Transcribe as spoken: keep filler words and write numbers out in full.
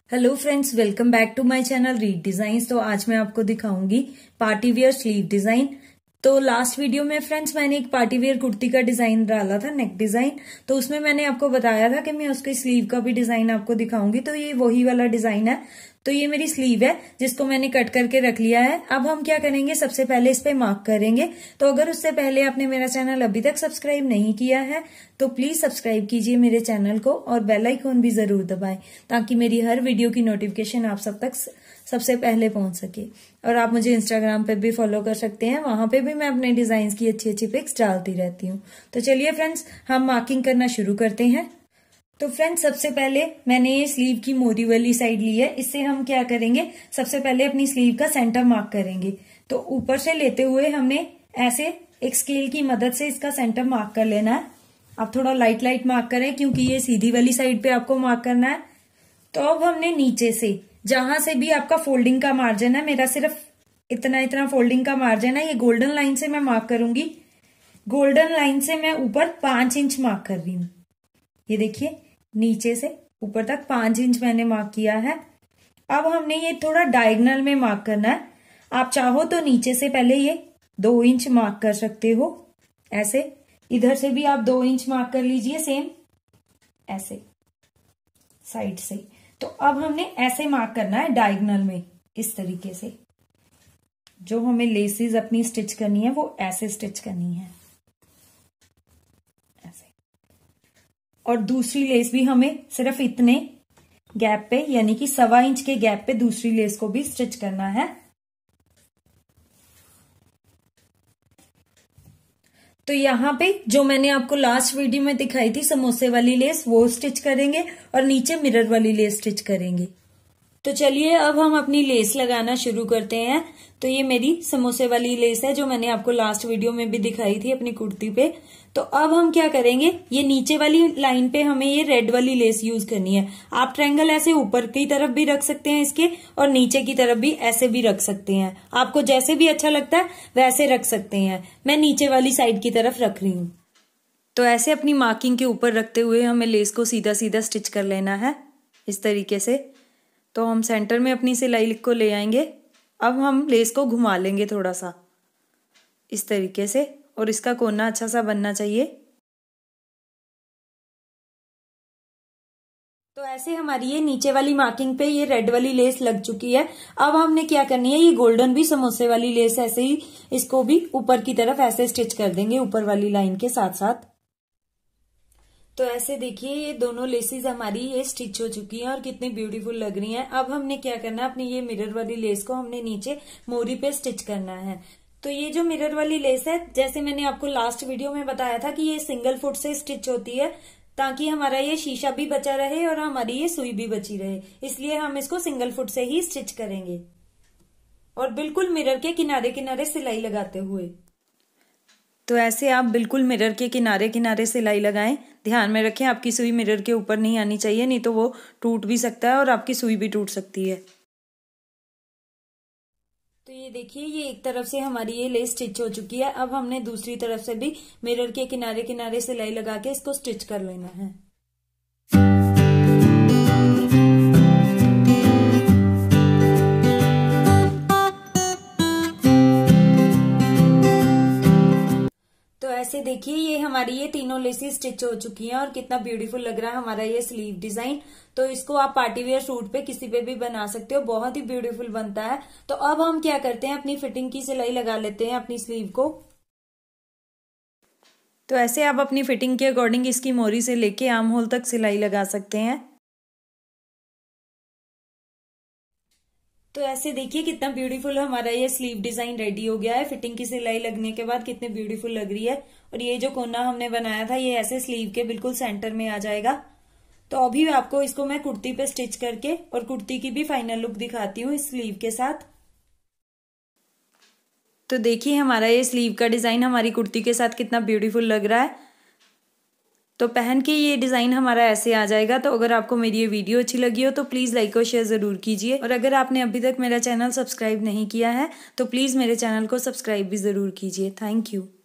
Hello friends, welcome back to my channel Reet designs. तो आज मैं आपको दिखाऊंगी पार्टी वेयर स्लीव डिजाइन। तो लास्ट वीडियो में फ्रेंड्स मैंने एक पार्टी वेयर कुर्ती का डिजाइन डाला था, नेक डिजाइन। तो उसमें मैंने आपको बताया था कि मैं उसके स्लीव का भी डिजाइन आपको दिखाऊंगी। तो ये वही वाला डिजाइन है। तो ये मेरी स्लीव है जिसको मैंने कट करके रख लिया है। अब हम क्या करेंगे, सबसे पहले इस पे मार्क करेंगे। तो अगर उससे पहले आपने मेरा चैनल अभी तक सब्सक्राइब नहीं किया है तो प्लीज सब्सक्राइब कीजिए मेरे चैनल को और बेल आइकन भी जरूर दबाएं ताकि मेरी हर वीडियो की नोटिफिकेशन आप सब तक सबसे पहले पहुंच सके। और आप मुझे इंस्टाग्राम पे भी फॉलो कर सकते हैं, वहां पे भी मैं अपने डिजाइन की अच्छी अच्छी पिक्स डालती रहती हूँ। तो चलिए फ्रेंड्स, हम मार्किंग करना शुरू करते हैं। तो फ्रेंड्स, सबसे पहले मैंने ये स्लीव की मोरी वाली साइड ली है। इससे हम क्या करेंगे, सबसे पहले अपनी स्लीव का सेंटर मार्क करेंगे। तो ऊपर से लेते हुए हमने ऐसे एक स्केल की मदद से इसका सेंटर मार्क कर लेना है। आप थोड़ा लाइट लाइट मार्क करें क्योंकि ये सीधी वाली साइड पे आपको मार्क करना है। तो अब हमने नीचे से, जहां से भी आपका फोल्डिंग का मार्जिन है, मेरा सिर्फ इतना इतना फोल्डिंग का मार्जिन है, ये गोल्डन लाइन से मैं मार्क करूंगी। गोल्डन लाइन से मैं ऊपर पांच इंच मार्क कर रही हूँ। ये देखिए, नीचे से ऊपर तक पांच इंच मैंने मार्क किया है। अब हमने ये थोड़ा डायगोनल में मार्क करना है। आप चाहो तो नीचे से पहले ये दो इंच मार्क कर सकते हो, ऐसे। इधर से भी आप दो इंच मार्क कर लीजिए, सेम ऐसे साइड से। तो अब हमने ऐसे मार्क करना है डायगोनल में, इस तरीके से। जो हमें लेसेस अपनी स्टिच करनी है वो ऐसे स्टिच करनी है, ऐसे। और दूसरी लेस भी हमें सिर्फ इतने गैप पे, यानी कि सवा इंच के गैप पे दूसरी लेस को भी स्टिच करना है। तो यहाँ पे जो मैंने आपको लास्ट वीडियो में दिखाई थी समोसे वाली लेस, वो स्टिच करेंगे और नीचे मिरर वाली लेस स्टिच करेंगे। तो चलिए अब हम अपनी लेस लगाना शुरू करते हैं। तो ये मेरी समोसे वाली लेस है जो मैंने आपको लास्ट वीडियो में भी दिखाई थी अपनी कुर्ती पे। तो अब हम क्या करेंगे, ये नीचे वाली लाइन पे हमें ये रेड वाली लेस यूज करनी है। आप ट्रायंगल ऐसे ऊपर की तरफ भी रख सकते हैं इसके, और नीचे की तरफ भी ऐसे भी रख सकते हैं। आपको जैसे भी अच्छा लगता है वैसे रख सकते हैं। मैं नीचे वाली साइड की तरफ रख रही हूँ। तो ऐसे अपनी मार्किंग के ऊपर रखते हुए हमें लेस को सीधा सीधा स्टिच कर लेना है, इस तरीके से। तो हम सेंटर में अपनी सिलाई को ले आएंगे। अब हम लेस को घुमा लेंगे थोड़ा सा, इस तरीके से, और इसका कोना अच्छा सा बनना चाहिए। तो ऐसे हमारी ये नीचे वाली मार्किंग पे ये रेड वाली लेस लग चुकी है। अब हमने क्या करनी है, ये गोल्डन भी समोसे वाली लेस ऐसे ही इसको भी ऊपर की तरफ ऐसे स्टिच कर देंगे, ऊपर वाली लाइन के साथ साथ। तो ऐसे देखिए, ये दोनों लेसेस हमारी ये स्टिच हो चुकी हैं और कितनी ब्यूटीफुल लग रही हैं। अब हमने क्या करना है, अपनी ये मिरर वाली लेस को हमने नीचे मोरी पे स्टिच करना है। तो ये जो मिरर वाली लेस है, जैसे मैंने आपको लास्ट वीडियो में बताया था कि ये सिंगल फुट से स्टिच होती है ताकि हमारा ये शीशा भी बचा रहे और हमारी ये सुई भी बची रहे, इसलिए हम इसको सिंगल फुट से ही स्टिच करेंगे। और बिल्कुल मिरर के किनारे किनारे सिलाई लगाते हुए। तो ऐसे आप बिल्कुल मिरर के किनारे किनारे सिलाई लगाएं। ध्यान में रखें आपकी सुई मिरर के ऊपर नहीं आनी चाहिए, नहीं तो वो टूट भी सकता है और आपकी सुई भी टूट सकती है। तो ये देखिए, ये एक तरफ से हमारी ये लेस स्टिच हो चुकी है। अब हमने दूसरी तरफ से भी मिरर के किनारे किनारे सिलाई लगा के इसको स्टिच कर लेना है। ऐसे देखिए, ये हमारी ये तीनों लेसेस स्टिच हो चुकी हैं और कितना ब्यूटीफुल लग रहा है हमारा ये स्लीव डिजाइन। तो इसको आप पार्टी वेयर सूट पे किसी पे भी बना सकते हो, बहुत ही ब्यूटीफुल बनता है। तो अब हम क्या करते हैं, अपनी फिटिंग की सिलाई लगा लेते हैं अपनी स्लीव को। तो ऐसे आप अपनी फिटिंग के अकॉर्डिंग इसकी मोरी से लेके आर्म होल तक सिलाई लगा सकते हैं। तो ऐसे देखिए कितना ब्यूटीफुल हमारा ये स्लीव डिजाइन रेडी हो गया है। फिटिंग की सिलाई लगने के बाद कितनी ब्यूटीफुल लग रही है। और ये जो कोना हमने बनाया था ये ऐसे स्लीव के बिल्कुल सेंटर में आ जाएगा। तो अभी आपको इसको मैं कुर्ती पे स्टिच करके और कुर्ती की भी फाइनल लुक दिखाती हूँ इस स्लीव के साथ। तो देखिए हमारा ये स्लीव का डिजाइन हमारी कुर्ती के साथ कितना ब्यूटीफुल लग रहा है। तो पहन के ये डिजाइन हमारा ऐसे आ जाएगा। तो अगर आपको मेरी ये वीडियो अच्छी लगी हो तो प्लीज लाइक और शेयर जरूर कीजिए। और अगर आपने अभी तक मेरा चैनल सब्सक्राइब नहीं किया है तो प्लीज मेरे चैनल को सब्सक्राइब भी जरूर कीजिए। Thank you.